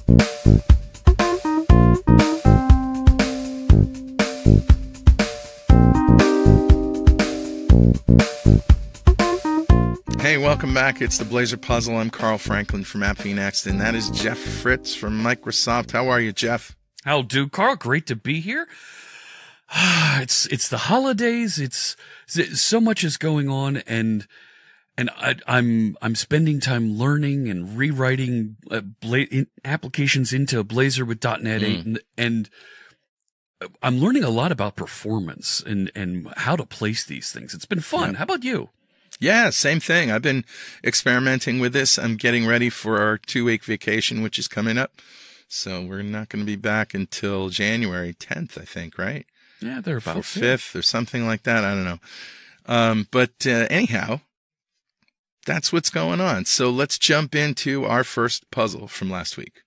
Hey, welcome back. It's the Blazor Puzzle. I'm Carl Franklin from AppVNext, and that is Jeff Fritz from Microsoft. How are you, Jeff? How'll do, Carl? Great to be here. It's the holidays. It's so much is going on, and I'm spending time learning and rewriting applications into Blazor with .NET 8, and I'm learning a lot about performance and how to place these things. It's been fun. Yeah. How about you? Yeah, same thing. I've been experimenting with this. I'm getting ready for our 2-week vacation, which is coming up. So we're not going to be back until January 10th, I think, right? Yeah, they're about 5th or something like that. I don't know. But anyhow, that's what's going on. So let's jump into our first puzzle from last week.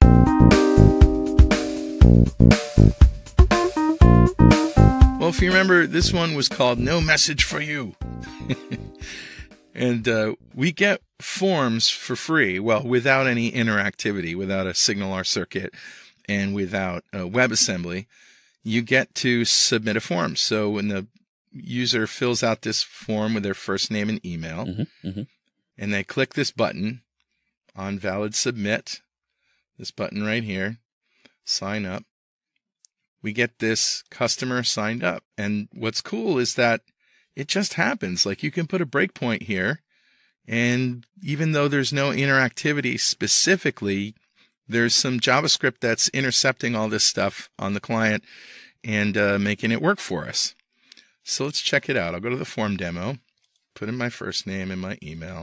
Well, if you remember, this one was called No Message for You. And we get forms for free, well, without any interactivity, without a SignalR circuit, and without WebAssembly. You get to submit a form. So when the user fills out this form with their first name and email, and they click this button on Valid Submit, this button right here, sign up, we get this customer signed up. And what's cool is that it just happens. Like, you can put a breakpoint here, and even though there's no interactivity specifically, there's some JavaScript that's intercepting all this stuff on the client and making it work for us. So let's check it out. I'll go to the form demo, put in my first name and my email.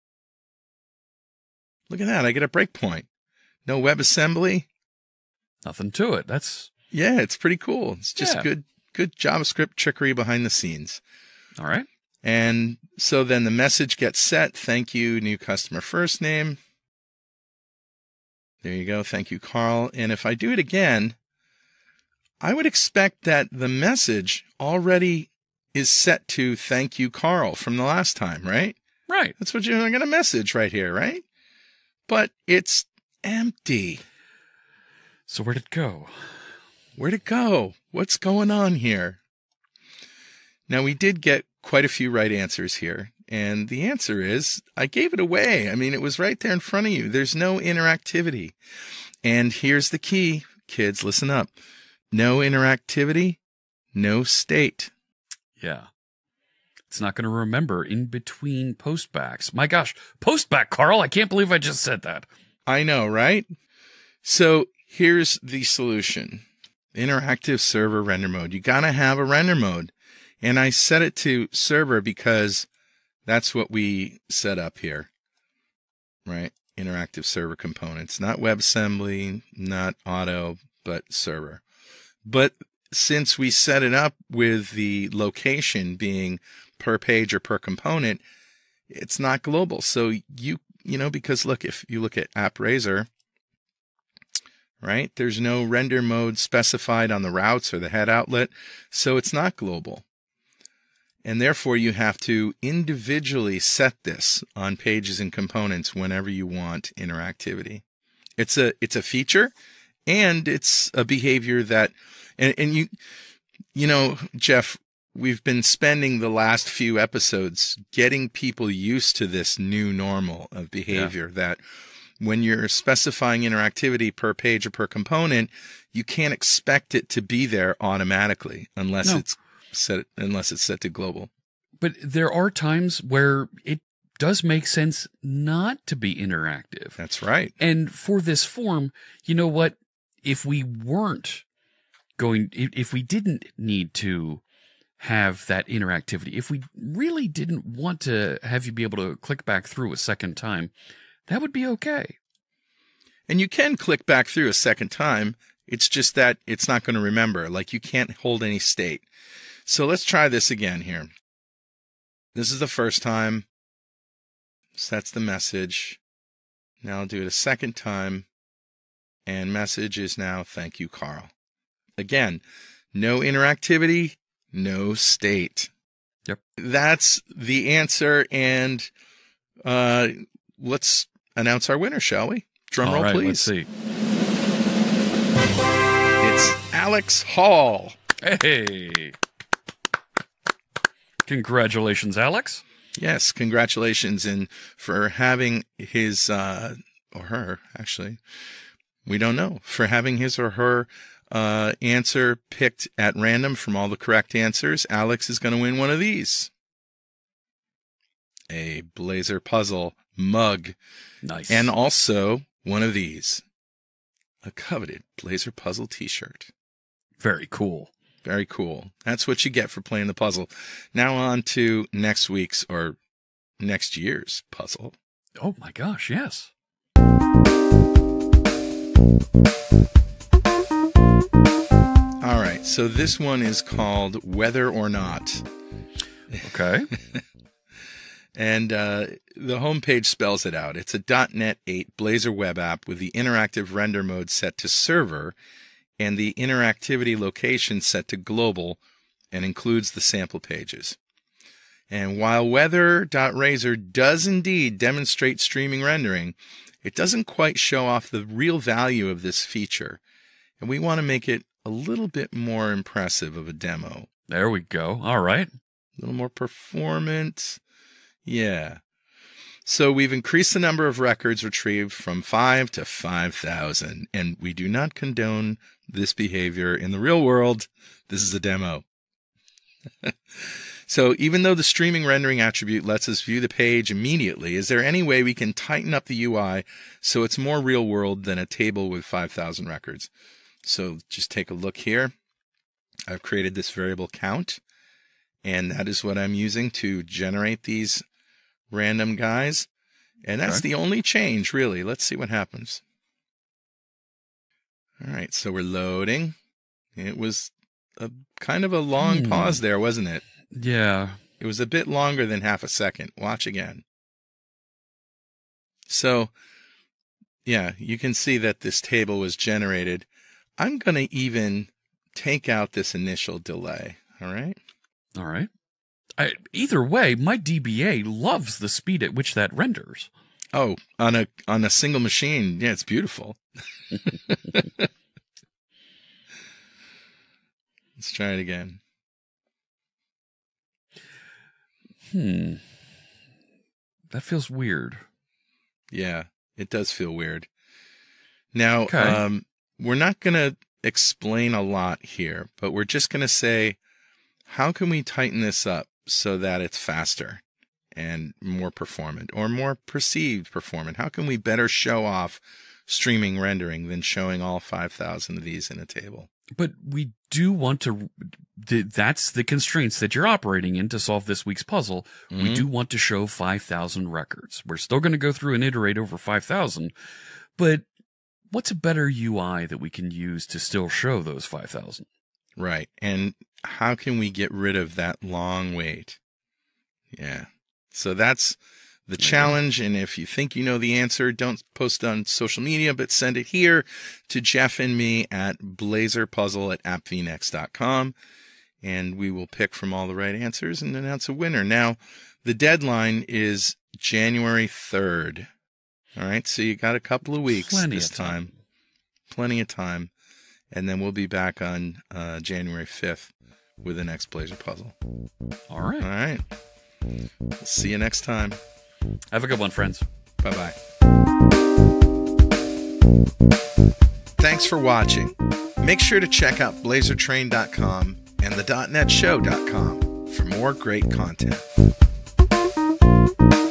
Look at that. I get a breakpoint. No WebAssembly. Nothing to it. Yeah, it's pretty cool. It's just good JavaScript trickery behind the scenes. All right. And so then the message gets set. Thank you, new customer first name. There you go. Thank you, Carl. And if I do it again, I would expect that the message already is set to thank you, Carl, from the last time, right? Right. That's what you're going to message right here, right? But it's empty. So where'd it go? Where'd it go? What's going on here? Now, we did get quite a few right answers here. And the answer is, I gave it away. I mean, it was right there in front of you. There's no interactivity. And here's the key, kids, listen up. No interactivity, no state. Yeah. It's not going to remember in between postbacks. My gosh, postback, Carl. I can't believe I just said that. I know, right? So here's the solution. Interactive server render mode. You got to have a render mode. And I set it to server because that's what we set up here, right? Interactive server components, not WebAssembly, not auto, but server. But since we set it up with the location being per page or per component, it's not global. So you know, because look, if you look at AppRaiser, right, there's no render mode specified on the routes or the head outlet, so it's not global. And therefore, you have to individually set this on pages and components whenever you want interactivity. It's a feature, and it's a behavior that, and you know, Jeff, we've been spending the last few episodes getting people used to this new normal of behavior that when you're specifying interactivity per page or per component, you can't expect it to be there automatically unless it's set to global. But there are times where it does make sense not to be interactive. That's right. And for this form, you know what? If we didn't need to have that interactivity, if we really didn't want to have you be able to click back through a second time, that would be okay. And you can click back through a second time. It's just that it's not going to remember. Like, you can't hold any state. So let's try this again here. This is the first time. Sets the message. Now I'll do it a second time. And message is now, thank you, Carl. Again, no interactivity, no state. Yep. That's the answer. And let's announce our winner, shall we? Drum roll, all right, please. Let's see. Alex Hall. Hey. Congratulations, Alex. Yes, congratulations. And for having his, or her, actually, we don't know, for having his or her answer picked at random from all the correct answers, Alex is going to win one of these. A Blazer Puzzle mug. Nice. And also one of these. A coveted Blazer Puzzle t-shirt. Very cool. Very cool. That's what you get for playing the puzzle. Now on to next week's or next year's puzzle. Oh my gosh, yes. All right, so this one is called Whether or Not. Okay. And the homepage spells it out. It's a .NET 8 Blazor web app with the interactive render mode set to server and the interactivity location set to global and includes the sample pages. And while Weather.Razor does indeed demonstrate streaming rendering, it doesn't quite show off the real value of this feature. And we want to make it a little bit more impressive of a demo. There we go. All right. A little more performant. Yeah. So we've increased the number of records retrieved from 5 to 5,000, and we do not condone this behavior in the real world. This is a demo. So even though the streaming rendering attribute lets us view the page immediately, is there any way we can tighten up the UI so it's more real world than a table with 5,000 records? So just take a look here. I've created this variable count, and that is what I'm using to generate these random guys. And that's the only change, really. Let's see what happens. All right, so we're loading. It was a kind of a long pause there, wasn't it? Yeah. It was a bit longer than half a second. Watch again. So, yeah, you can see that this table was generated. I'm going to even take out this initial delay. All right? All right. Either way, my DBA loves the speed at which that renders. Oh, on a single machine. Yeah, it's beautiful. Let's try it again. That feels weird. Yeah, it does feel weird. Now, Okay. We're not going to explain a lot here, but we're just going to say, how can we tighten this up so that it's faster and more performant or more perceived performant? How can we better show off streaming rendering than showing all 5,000 of these in a table? But we do want to, that's the constraints that you're operating in to solve this week's puzzle. Mm-hmm. We do want to show 5,000 records. We're still going to go through and iterate over 5,000, but what's a better UI that we can use to still show those 5,000? Right. And how can we get rid of that long wait? Yeah. So that's the challenge. And if you think you know the answer, don't post on social media, but send it here to Jeff and me at blazorpuzzle@appvnext.com. And we will pick from all the right answers and announce a winner. Now, the deadline is January 3rd. All right. So you got a couple of weeks this time. Plenty of time. And then we'll be back on January 5th with the next Blazor puzzle. All right. All right. We'll see you next time. Have a good one, friends. Bye-bye. Thanks for watching. Make sure to check out blazortrain.com and the .NETshow.com for more great content.